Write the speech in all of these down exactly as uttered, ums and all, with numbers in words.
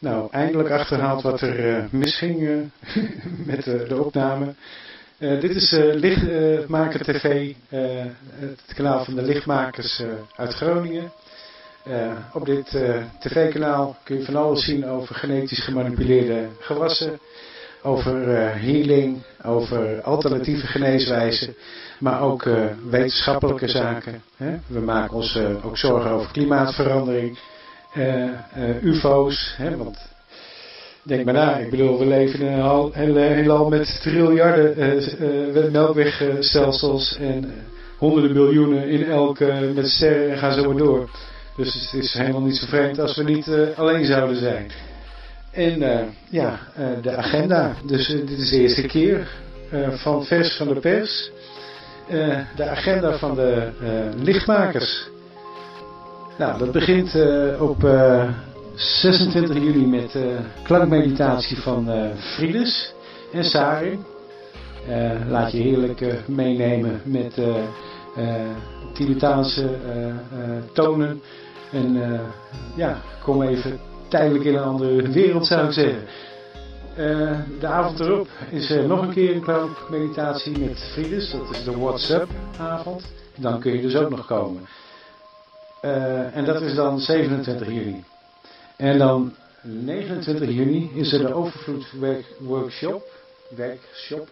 nou eindelijk achterhaald wat er uh, misging uh, met uh, de opname. Uh, dit is uh, Lichtmaker T V, uh, het kanaal van de lichtmakers uh, uit Groningen. Uh, op dit uh, tv-kanaal kun je van alles zien over genetisch gemanipuleerde gewassen, over uh, healing, over alternatieve geneeswijzen, maar ook uh, wetenschappelijke zaken. Hè? We maken ons uh, ook zorgen over klimaatverandering, uh, uh, U F O's, hè? Want denk maar na, ik bedoel, we leven in een heelal met triljarden uh, uh, melkwegstelsels en uh, honderden miljoenen in elk uh, met sterren en gaan zo maar door. Dus het is helemaal niet zo vreemd als we niet uh, alleen zouden zijn. En uh, ja, uh, de agenda. Dus uh, dit is de eerste keer uh, van vers van de pers. Uh, de agenda van de uh, lichtmakers. Nou, dat begint uh, op uh, zesentwintig juli met uh, klankmeditatie van uh, Frides en Sarin. Uh, laat je heerlijk uh, meenemen met uh, uh, Tibetaanse uh, uh, tonen. En uh, ja, kom even tijdelijk in een andere wereld, zou ik zeggen. Uh, de avond erop is er nog een keer een klankmeditatie met Frides. Dat is de WhatsApp avond. Dan kun je dus ook nog komen. Uh, en dat is dan zevenentwintig juni. En dan negenentwintig juni is er de Overvloed Workshop. Workshop.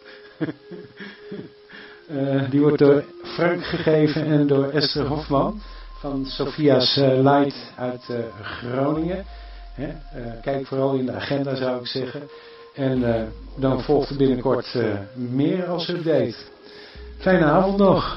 uh, die wordt door Frank gegeven en door Esther Hofman van Sophia's uh, Light uit uh, Groningen. He, uh, kijk vooral in de agenda, zou ik zeggen. En uh, dan volgt er binnenkort uh, meer als update. Fijne avond nog.